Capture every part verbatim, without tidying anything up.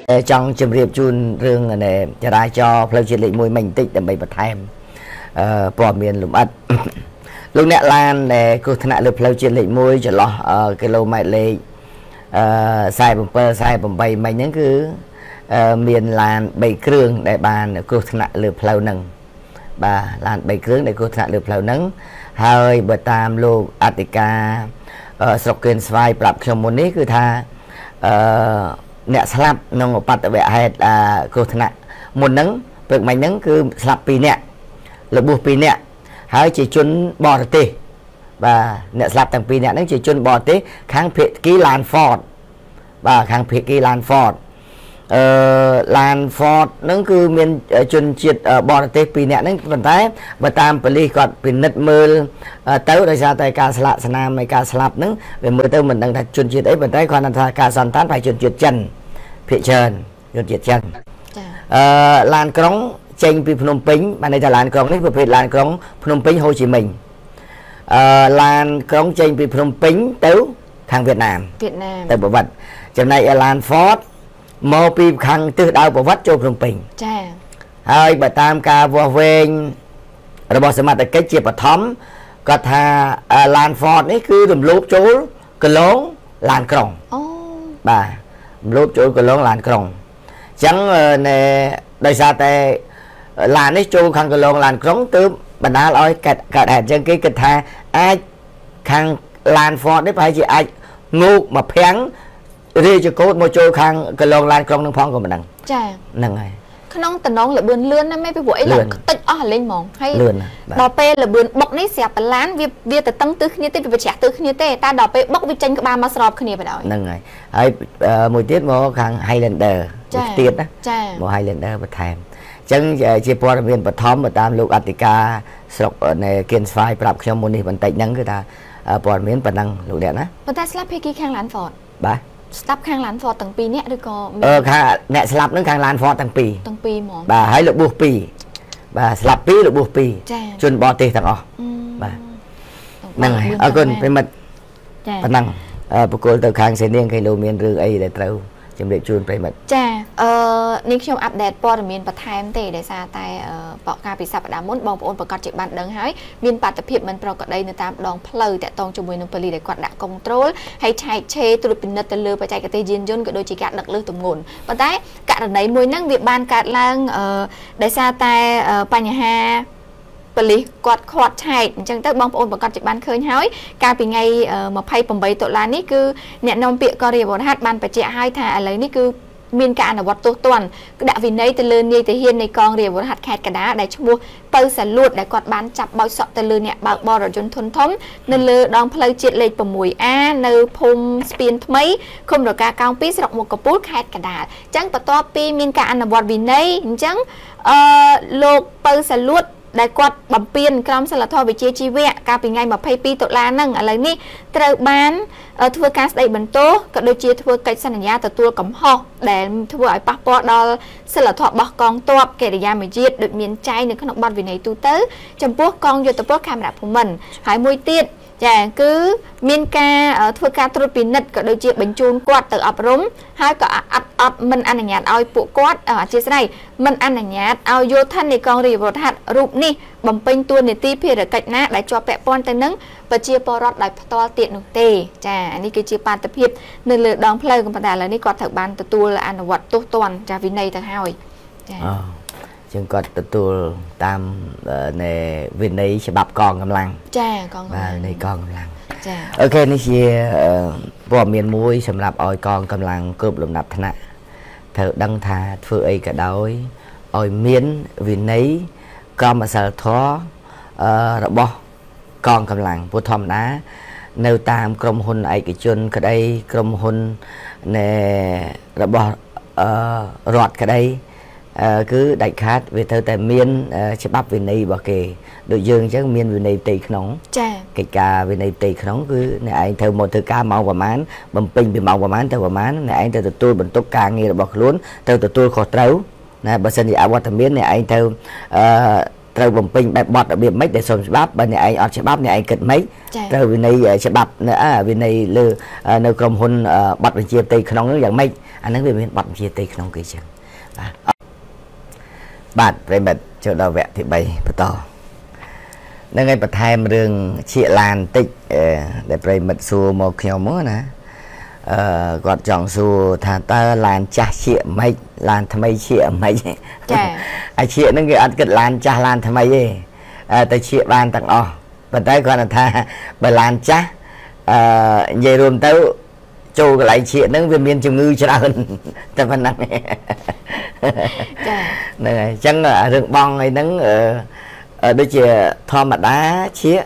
trong chìm riệp chun rương này cho ra cho phơi chiến lệnh môi mình tích để bày bật thêm bỏ miền lùm ắt lúc nãy lan để cô thân lại được phơi chiến lệnh môi cho lo cái lô mại lệ sai bầm bơ sai bầm bày mày những cứ miền lan bày kương để bàn cô thân lại được phơi nâng bà lan bày kương để cô thân lại được phơi nâng hơi bờ tam lô Attica sọc kiên svai bạp trong môn ní cứ tha nè slap nông bát vẽ hay là cô thân một nắng việc mày nắng cứ slap pi nè là buộc pi nè hai chỉ chun bò tê và nè slap thằng pi nè nó chỉ chun bò tê kháng phiệt ký lan Ford và kháng phiệt ký lan Ford lan Ford nó cứ miền chun chiết bò tê pi nè nó vận tải và tam peli còn pin nứt mưa tới đây ra tay ca slap nam này ca slap nó về mưa tới mình đang đặt chun chiết ấy vận tải còn là ca sàn tán phải chun chiết chân phía trên chun chiết chân lan cống trên pi Phnom Penh mà này là lan cống đấy về lan cống Phnom Penh Hồ Chí Minh lan cống trên pi Phnom Penh tới thằng Việt Nam Việt Nam tại bảo vật trong này lan Ford mô pi khăn từ đào bảo vật cho Phnom Penh hai bà tam ca vô vên rồi bỏ xem mặt cái chia bật thấm có thà lan Ford ấy cứ đùm lốp chỗ cái lốn lan còng bà lốp chỗ cái lốn lan còng chẳng nè đời xa tệ làn ấy chỗ khăn cái lon làn cống từ bản đá nói cả cả hạt chân cái kịch tha ai khăn làn Ford đấy phải chỉ ai ngu mà phèn đi cho cô một chỗ khăn cái lon làn cống nâng phong của mình nâng nâng này không tận nón là bươn lươn đó mấy cái buổi là tích ó lên mỏng hay đò pe là bươn bọc nấy xẹp tận lán vi vi tận tăng tứ như thế vì trẻ tứ như thế ta đò pe bọc vi tranh các ba mà sọp kia phải đó nâng này ấy mùi tiết một khăn Highlander tiết đó một Highlander một thèm chân chỉ bỏ viên bật thóm mà tam lục Attica sọc này kiên phai bạp trong môn này vẫn tệ nhắn người ta bỏ miếng bật năng lục đèn á bật ta slap hay khang lán Ford ba slap khang lán Ford tầng pi nè được có ờ khang nè slap nó khang lán Ford tầng pi tầng pi mỏ bà hãy lục buộc pi bà slap pi lục buộc pi chun bỏ tê thằng ó bà năng này ở con phải mật bật năng bực cô từ khang sẽ niên cái lô miền rừng ấy để trâu chấm để chun phải mật chaนิยมอัปเดตปอร์เมียนประทายมันเตะได้ซาแต่ปอกการปิศาจดามุนบองปอนประกอบจิตบันดังหายมีนปัตตพีมันประกอบได้ในตามดองเพลย์แต่ตองจมูกนุ่มปลีได้กวาดดักคอนโทรลให้ใช้เชตุรปินนัตเลือไปใจกระเตยยินยนก็โดยจีการดักเลือตุ่มงุนปัจจัยการไหนมวยนั่งเวียบานการล่างได้ซาแต่ปัญหาปลีกอดขอดใช่จังแต่บางคนประกอบจิตบันเคยหายการเป็นไงมาไพ่ปมใบตัวลานนี่คือเนี่ยนมเปียกอเรียบฮัดบันไปเจ้าให้ถ่ายอะไรนี่คือมีการวัดตัวตนก็ได้วินัยตะลือเนี่ยแต่เฮียนในกองเรียบหัดแคดกระดาได้ชั่วโมงเปิดสลุดได้กอดบานจับบอลสอบตะลือเนี่ยบางบอลจนทนทมนั่นเลยดองเพลย์จิตเลยประมวยอาเนื้อพมสปินทำไมคมดอกกากางปีสระหมกกระปุกแคดกระดาจังประตัวปีมีการวัดวินัยจังโลกเปิดสลุดได้กอดบำเพ็ญกรรมสลัดทอวิเชียชีวะการเป็นไงมาไพ่ปีตุลานั่งอะไรนี่เตะบ้านทัวร์การได้บรรโตก็โดยเชียทัวร์กิจสัญญาแต่ตัวกับหอกแต่ทัวร์ไอ้ปักปอดอลสลัดทอบอกกองตัวเกิดยาไม่ยืดโดยเมียนใจในขนมบอลวินัยตูเตอร์จำพวกกองโยตพวกคำแบบผมมันหายมวยตีดแต่คือมีการทัวร์การตรวจปีนัดก็โดยเชียบรรจุกวาดแต่อบรมให้ก็อัดอัดมันอันอย่างเอาปุกวาดเชียไรมันอันอย่างเอาโยทันในกองรีบทัดรูปนี่บำเพ็ญตัวในตีเพียรกัดนะได้จอแปะปอนแต่นึงปัจเจียปอรอดได้ตัวเตียนหนุเตจ้าอันนี้คือเจียปานตะเพียบในเรือดองเพลิงกันประดาแล้วนี่ก็ถักบานตัวละอันวัดตัวตอนจ้าวินัยต่างหากจ้าจึงก็ตัวตามในวินัยฉบับกองกำลังจ้ากองกำลังในกองกำลังจ้าโอเคนี่เชียบ่เมียนมุ้ยสำหรับออยกองกำลังเกือบลำดับธนะเธอดังทาเฟื่อยกระดอยออยเมียนวินัยก็มาสารท้อระบบกองกำลังผู้ทอมนะแนวตามกรมหุ่นไอกิจนก็ได้กรมหุ่นในระบบรอดก็ได้cứ đại khát về thơ tại miên sẽ bắt về này bảo kề đội dương chắc miên về này tì nóng cái ca về này tì nóng cứ này anh theo một thứ ca màu và mán bầm pin bị màu và mán theo và mán này anh theo từ tôi bận tốt ca nghe là bọc luôn theo từ tôi khó trấu này bà sinh thì áo qua thầm miên này anh theo ត្រូវបំពេញបែបបត់របៀបម៉េចដែលសុំច្បាប់បើអ្នកឯងអត់ច្បាប់អ្នកឯងគិតម៉េចត្រូវវិន័យច្បាប់វិន័យលើនៅក្រុមហ៊ុនប័ណ្ណបញ្ជាផ្ទៃក្នុងហ្នឹងយ៉ាងម៉េចអាហ្នឹងវាមានប័ណ្ណបញ្ជាផ្ទៃក្នុងគេចឹងបាទប្រិមិត្តចូលដល់វគ្គទី3បន្តនឹងឯងបន្ថែមរឿងឈៀកឡានបន្តិចដែលប្រិមិត្តសួរមកខ្ញុំមកណាអឺគាត់ចង់សួរថាតើឡានចាស់ឈៀកម៉េចឡានថ្មីឈៀកម៉េចចាអាឈៀកហ្នឹងគេអត់គិតឡានចាស់ឡានថ្មីទេតែឈៀកបានទាំងអស់ប៉ុន្តែគាត់ថាបើឡានចាស់អឺនិយាយរួមទៅចូលកន្លែងឈៀកហ្នឹងវាមានជំងឺច្រើនតែប៉ុណ្ណឹងចាហ្នឹងហើយអញ្ចឹងរឿងបងអីហ្នឹងអឺដូចជាធម្មតាឈៀក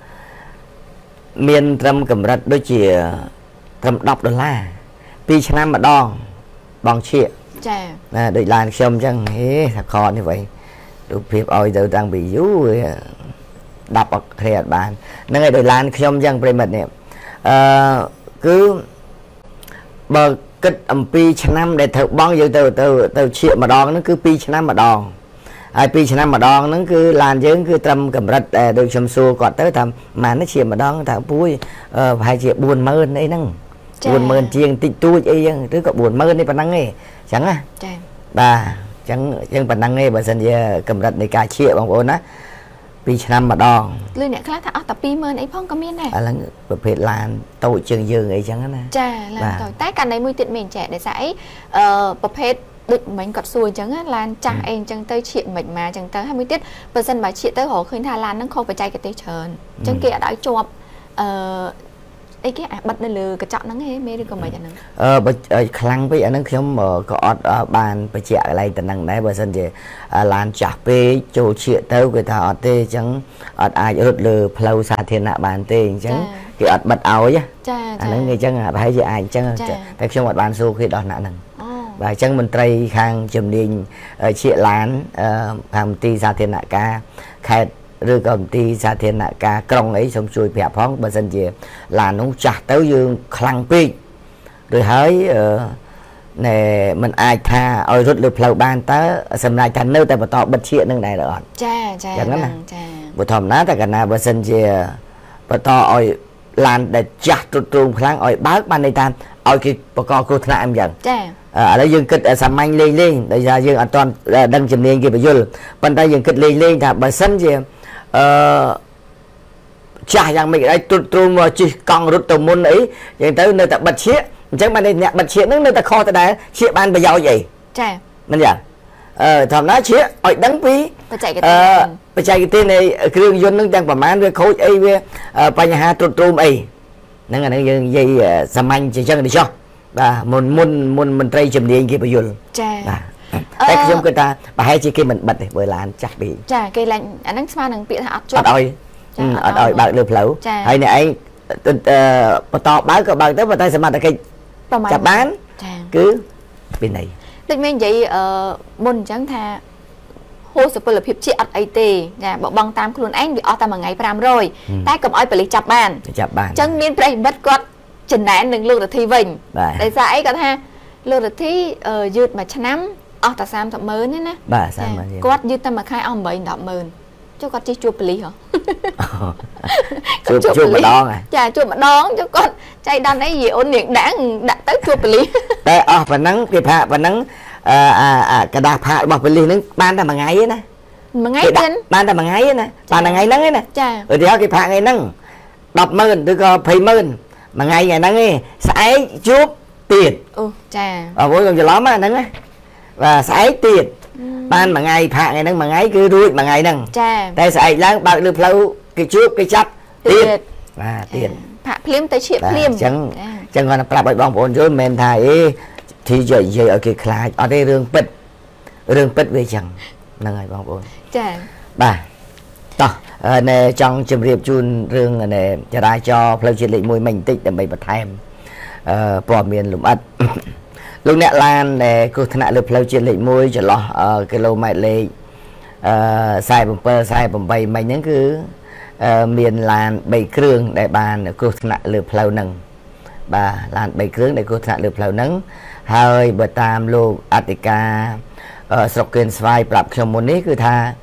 មានត្រឹមកម្រិតដូចជាត្រឹមដប់ដុល្លារពីរឆ្នាំម្ដងបងឈៀកចាណាដូចឡានខ្ញុំអញ្ចឹងហេថាខនេះវិញរូបភាពឲ្យទៅតាំងពីយូរដាប់អត់គ្រាអត់បានហ្នឹងហើយដូចឡានខ្ញុំអញ្ចឹងប្រិមិត្តនេះអឺគឺបើគិតអំពីឆ្នាំដែលត្រូវបងយើងទៅទៅទៅឈៀកម្ដងហ្នឹងគឺពីរឆ្នាំម្ដងហើយពីរឆ្នាំម្ដងហ្នឹងគឺឡានយើងគឺត្រឹមកម្រិតដែលដូចខ្ញុំសួរគាត់ទៅថាម៉ាននេះឈៀម្ដងថាពួយប្រហែលជាបួនម៉ឺនអីហ្នឹងបួនម៉ឺនជាងតិចតួចអីចឹងឬក៏បួនម៉ឺននេះប៉ុណ្ណឹងឯងចឹងណាចាបាទចឹងចឹងប៉ុណ្ណឹងឯងបើសិនជាកម្រិតនៃការឈៀកបងប្អូនណាពីរឆ្នាំម្ដងលឺអ្នកខ្លះថាអស់តែពីរម៉ឺនអីផងក៏មានដែរឥឡូវប្រភេទឡានតូចជាងយើងអីចឹងណាចាឡានតូចតែករណីមួយទៀតមានចែកដោយសារអីអឺប្រភេទដូចមិញគាត់សួរអញ្ចឹងឡានចាស់អីអញ្ចឹងទៅឈៀកមិនមកអញ្ចឹងទៅហើយមួយទៀតបើសិនបើឈៀកទៅរកឃើញថាឡានហ្នឹងខុសបច្ចេកទេសច្រើនអញ្ចឹងគេអត់ឲ្យជាប់អឺអីគេអាបិទនៅលើកញ្ចក់ហ្នឹងហេមេឬក៏មិនអាហ្នឹងអឺបើខ្លាំងពេកអាហ្នឹងខ្ញុំក៏អត់បានបញ្ជាក់កន្លែងតំណឹងដែរបើសិនជាឡានចាស់ពេកចូលឈៀកទៅគេថាអត់ទេអញ្ចឹងអត់អាចរត់លើផ្លូវសាធារណៈបានទេអញ្ចឹងគេអត់បិទឲ្យចាអាហ្នឹងគេអញ្ចឹងប្រហែលជាអាចអញ្ចឹងតែខ្ញុំអត់បានសួរគេដល់ណាហ្នឹងបាទអញ្ចឹងមន្ត្រីខាងជំនាញឈៀកឡានខាងមន្ទីរសាធារណការខេត្តឬក៏មន្ទីរសាធារណការក្រុងអីសូមជួយប្រាប់ផងបើសិនជាឡាននោះចាស់ទៅយើងខ្លាំងពេកឬហើយណែมันអាចថាឲ្យរត់លើផ្លូវបានតើសម្រាប់ថានៅតែបន្តបិទឈៀកនឹងដែរឬអត់ចាចាចឹងណាចាបើធម្មតាតែកាលណាបើសិនជាបន្តឲ្យឡានដែលចាស់ទ្រុឌទ្រោមខ្លាំងឲ្យបើកបានន័យថាឲ្យគេបកគ្រោះថ្នាក់អញ្ចឹងចាឥឡូវយើងគិតសាមញ្ញលេងលេងដោយសារយើងអត់ទាន់ដឹងជំនាញគេបញ្យល់ប៉ុន្តែយើងគិតលេងលេងថាបើសិនជាអឺចាស់យ៉ាងម៉េចអីទ្រុឌទ្រោមជិះកង់រត់ទៅមុនអីយ៉ាងទៅនៅតែបិទឈៀកអញ្ចឹងបានអ្នកបិទឈៀកហ្នឹងនៅតែខុសទៅដែរឈៀកបានប្រយោជន៍អីចាមិនយ៉ាងអឺធម្មតាឈៀកឲ្យដឹងពីបច្ចេកទេសបច្ចេកទេសនៃគ្រឿងយន្តហ្នឹងទាំងប្រមាណវាខូចអីវាបញ្ហាទ្រុឌទ្រោមអីហ្នឹងអាហ្នឹងយើងនិយាយសាមញ្ញជាចឹងទៅចុះបាទមុនមុនមុនមន្ត្រីជំនាញគេបញ្យល់ចាបាទតែខ្ញុំគិតថាប្រហែលជាគេមិនបិទទេបើឡានចាស់ពេកចាគេឡើងអាហ្នឹងស្មើនឹងពាក្យថាអត់ជាប់អត់ឲ្យអត់ឲ្យបើកលើផ្លូវហើយអ្នកឯងបន្តបើកក៏បើកទៅប៉ុន្តែសមត្ថកិច្ចចាប់បានគឺពីណីដូចមាននិយាយអឺមុនអញ្ចឹងថាហួសសុពលភាពជាអត់អីទេចាបើបងតាមខ្លួនឯងវាអស់តែមួយថ្ងៃប្រាំរយតែកុំឲ្យប៉ូលីសចាប់បានចាប់បានអញ្ចឹងមានប្រិយមិត្តគាត់ចំណែននឹងលោករទ្ធីវិញដោយសារអីគាត់ថាលោករទ្ធីយឺតមួយឆ្នាំអស់តែសាមសិបម៉ឺនទេណាបាទសាមសិបម៉ឺនគាត់យឺតតែមួយខែអស់ប្រាំដប់ម៉ឺនចុះគាត់ជិះជួបប៉ូលីសហ៎ជួបជួបម្ដងចាជួបម្ដងចុះគាត់ចៃដន្យអីយីអូននាងដាក់ដាក់ទៅជួបប៉ូលីសតែអស់ប៉ុណ្ណឹងគេផាកប៉ុណ្ណឹងអឺអាกระดาษផាករបស់ប៉ូលីសហ្នឹងបានតែមួយថ្ងៃទេណាមួយថ្ងៃទៀតបានតែមួយថ្ងៃទេណាបានតែថ្ងៃហ្នឹងទេណាចាឧទាហរណ៍គេផាកថ្ងៃហ្នឹងដប់ម៉ឺនឬក៏ยี่สิบម៉ឺនមួយថ្ងៃថ្ងៃហ្នឹងឯងស្អែកជួបទៀតអូចាបងប្អូនខ្ញុំច្រឡំហ្នឹងណាបាទស្អែកទៀតបានមួយថ្ងៃផាកថ្ងៃហ្នឹងមួយថ្ងៃគឺរួចមួយថ្ងៃហ្នឹងចាតែស្អែកឡើងបើកលើផ្លូវគេជួបគេចាប់ទៀតបាទទៀតផាកភ្លាមទៅឈៀកភ្លាមអញ្ចឹងអញ្ចឹងគាត់ប្រាប់ឲ្យបងប្អូនយល់មិនមែនថាអេធីនិយាយឲ្យគេខ្លាចអត់ទេរឿងពិតរឿងពិតវាអញ្ចឹងហ្នឹងហើយបងប្អូនចាបាទតោះណែចង់ជម្រាបជូនរឿងណែចរាចរណ៍ផ្លូវជាតិលេខមួយមិញបន្តិចដើម្បីបន្ថែមអឺព័ត៌មានលម្អិតលោកអ្នកឡានដែលគ្រោះថ្នាក់លើផ្លូវជាតិលេខមួយចន្លោះគីឡូម៉ែត្រលេខអឺสี่สิบเจ็ด สี่สิบแปดមិញហ្នឹងគឺមានឡានបីគ្រឿងដែលបានគ្រោះថ្នាក់លើផ្លូវហ្នឹងបាទឡានបីគ្រឿងដែលគ្រោះថ្នាក់លើផ្លូវហ្នឹងហើយបើតាមលោកអធិការស្រុកគៀនស្វាយប្រាប់ខ្ញុំមុននេះគឺថាអ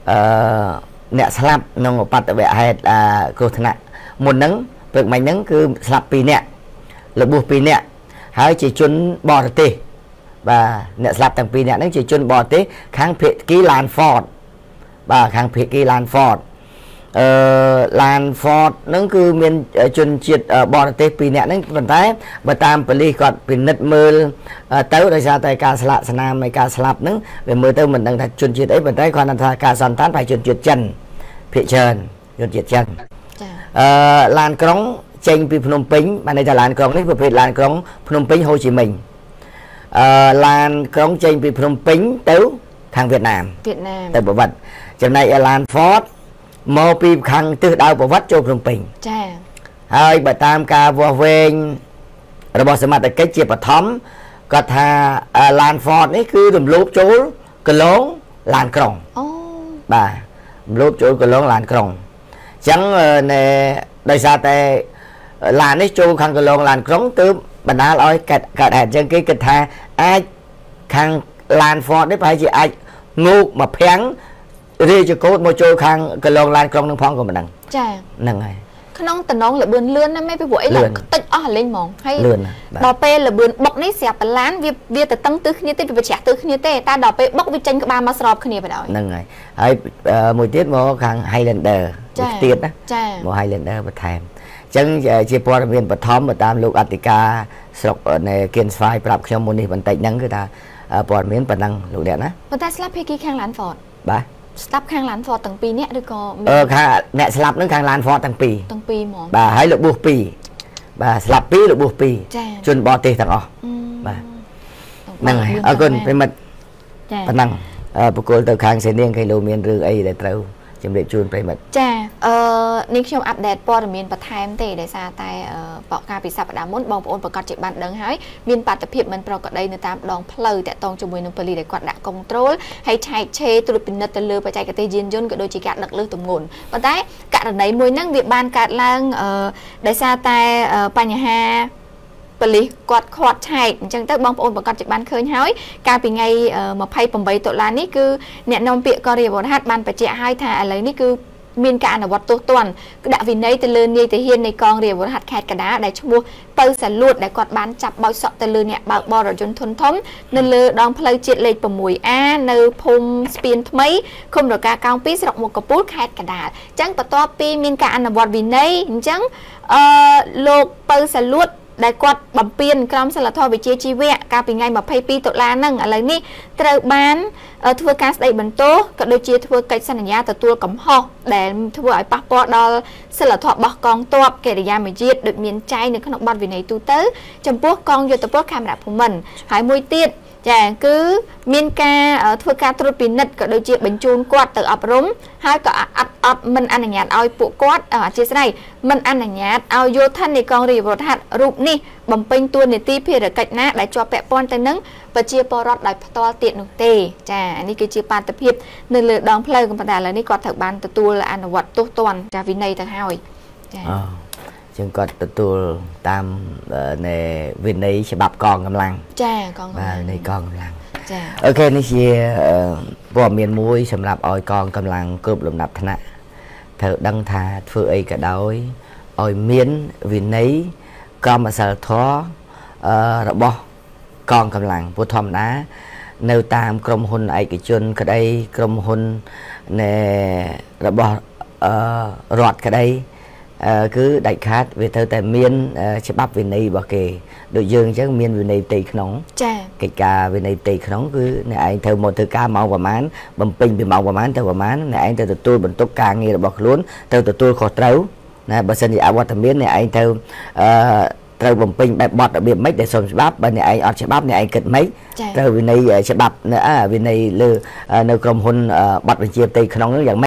nè slap nông một bát về hay là cô thân ạ một nắng việc máy nắng cứ slap pi nè là buộc pi nè hãy chỉ chun bò tê và nè slap tầng pi nè nó chỉ chun bò tê kháng phệ ký lan Ford và kháng phệ ký lan Ford lan Ford nó cứ miền chun chiết bò tê pi nè nó vận tải và tam peli còn pin nứt mưa tới rồi ra tại ca slap nam mấy ca slap nó về mưa tới mình đang thật chun chiết ấy vận tải còn là ca sàn tán phải chun chiết chân phệ chân chun chiết chân lan cống trên pi Phnom Penh mà này là lan cống đấy về lan cống Phnom Penh Hồ Chí Minh lan cống trên pi Phnom Penh tới thằng Việt Nam Việt Nam tại bộ vật trong này lan Ford mô pi khăn từ đào bộ vật cho Phnom Penh hơi bà tam ca vô vên rồi bỏ sự mặt cái chia bà thấm có thà lan Ford ấy cứ đùm lốp chỗ cái lốn lan cống bà lốp chỗ cái lốn lan cống chẳng nè đời xa tại là nó chu khăn cái lon làn cống từ bản đá lôi cả cả hạt chân cái kịch tha ai khăn làn Ford đấy phải chỉ ai ngu mà phèn đi cho cô một chu khăn cái lon làn cống nông phong của mình nằng nằng này khăn ông tần nón là bươn lươn mấy cái buổi là tích ở lên mỏng hay đò pe là bươn bọc nấy xẹp bẩn lán việc việc từ tăng tứ như thế việc trả tứ như thế ta đò pe bọc với tranh các ba mà sọp khi này phải đòi nằng này ấy một tiết một khăn Highlander một tiết đó một Highlander một thèm chẳng chỉ bỏ ra viên bật thóm mà tam lúc Attica sọc này kiên phai bạp trong môn này vẫn tệ năng người ta bỏ miếng bật năng lục đẹp á người ta slap hay kia khang lán Ford ba slap khang lán Ford tầng pi nè được có ờ khang nè slap nó khang lán Ford tầng pi tầng pi mỏng bà hãy lục buộc pi bà slap pi lục buộc pi chun bỏ tê thằng ó bà năng này ở con phải mật bật năng bữa cô từ khang sẽ niên cái lô miền rừng ấy để trâu chấm để chun phải mật chaนิคมอัปเดตព័ត៌មានបន្ថែមទេដោយសារតែបកការពិសព្វដាមុនបងប្អូនប្រកាសជាបានដឹងហើយមានបាតុភិបមិនប្រក្រតីនៅតាមដងផ្លូវតាក់ទងជាមួយនឹងប៉ូលីសដែលគាត់ដាក់កុងត្រូលហើយឆែកឆេរត្រួតពិនិត្យទៅលើបច្ចេកទេសយានយន្តក៏ដូចជាការដឹកលើសទម្ងន់ប៉ុន្តែករណីមួយហ្នឹងវាបានកើតឡើងដោយសារតែបញ្ហាប៉ូលីសគាត់ខាត់ឆែកអញ្ចឹងទៅបងប្អូនប្រកាសជាបានឃើញហើយកាលពីថ្ងៃ28តុលានេះគឺអ្នកនាំពាក្យកងរាជអាវុធហត្ថបានបញ្ជាក់ហើយថាឥឡូវនេះគឺមានការអនុវត្តទោសទណ្ឌដាក់វិន័យទៅលើនាយទាហាននៃកងរាជអាវុធហត្ថខេត្តកណ្ដាលដែលឈ្មោះពៅសាលួតដែលគាត់បានចាប់បោចសក់ទៅលើអ្នកបើកបររថយន្តធុនធំនៅលើដងផ្លូវជាតិលេខ 6A នៅភូមិស្ពានថ្មីឃុំរកាកោង2ស្រុកមុខកំពូលខេត្តកណ្ដាលអញ្ចឹងបន្ទាប់ពីមានការអនុវត្តវិន័យអញ្ចឹងអឺលោកពៅសាលួតដែលគាត់បំពេញក្រមសីលធម៌វិជ្ជាជីវៈកាលពីថ្ងៃ22តុលាហ្នឹងឥឡូវនេះត្រូវបានធ្វើការស្ដីបន្ទោសក៏ដូចជាធ្វើកិច្ចសន្យាទទួលកំហុសដែលធ្វើឲ្យប៉ះពាល់ដល់សីលធម៌របស់កងទ័ពកិរិយាមារយាទដូចមានចែងនៅក្នុងបទវិន័យទូទៅចំពោះកងយោធពលខេមរភូមិន្ទហើយមួយទៀតចាគឺមានការធ្វើការត្រួតពិនិត្យក៏ដូចជាបញ្ជូនគាត់ទៅអប់រំហើយក៏អត់អត់មិនអនុញ្ញាតឲ្យពួកគាត់អធិស្ឋានមិនអនុញ្ញាតឲ្យយោធាននៃកងរាជអាវុធហត្ថរូបនេះបំពេញតួនាទីភារកិច្ចណាដែលជាប់ពាក់ព័ន្ធទៅនឹងប្រជាពលរដ្ឋដោយផ្ទាល់ទៀតនោះទេចានេះគឺជាបាតុភិបនៅលើដងផ្លូវប៉ុន្តែឥឡូវនេះគាត់ត្រូវបានទទួលអនុវត្តទោសទណ្ឌចាវិន័យទៅហើយចាចឹងគាត់ទទួលតាមនៃវិន័យច្បាប់កងកម្លាំងចាកងកម្លាំងនៃកងកម្លាំងចាអូខេនេះជាព័ត៌មានមួយសម្រាប់ឲ្យកងកម្លាំងគ្រប់លំដាប់ថ្នាក់ត្រូវដឹងថាធ្វើអីក៏ដោយឲ្យមានវិន័យក្រមសីលធម៌របស់កងកម្លាំងព្រោះធម្មតានៅតាមក្រុមហ៊ុនឯកជនក្តីក្រុមហ៊ុននៃរបស់រដ្ឋក្តីគឺដាច់ខាតវាត្រូវតែមានច្បាប់វិន័យរបស់គេដូចយើងអញ្ចឹងមានវិន័យផ្ទៃក្នុងចាកិច្ចការវិន័យផ្ទៃក្នុងគឺអ្នកឯងត្រូវមកធ្វើការម៉ោងប្រហែលបំពេញពីម៉ោងប្រហែលទៅប្រហែលអ្នកឯងត្រូវទទួលបន្ទុកការងាររបស់ខ្លួនត្រូវទទួលខុសត្រូវណាបើសិនជាអវត្តមានអ្នកឯងត្រូវអឺត្រូវបំពេញបែបបទរបៀបម៉េចដែលសុំច្បាប់បើអ្នកឯងអត់ច្បាប់អ្នកឯងគិតម៉េចត្រូវវិន័យច្បាប់នៅវិន័យលើនៅក្រុមហ៊ុនប័ណ្ណបញ្ជាផ្ទៃក្នុងនោះយ៉ាង